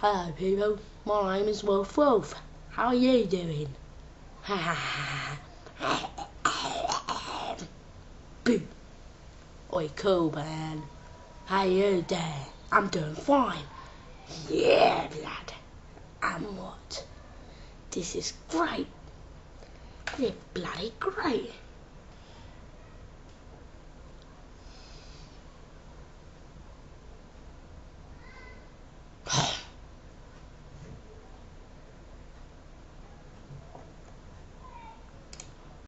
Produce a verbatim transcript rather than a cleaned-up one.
Hello people, my name is Wolf Wolf. How are you doing? Boo! Oi cool man. How you there? I'm doing fine. Yeah lad. And what? This is great. You're bloody great.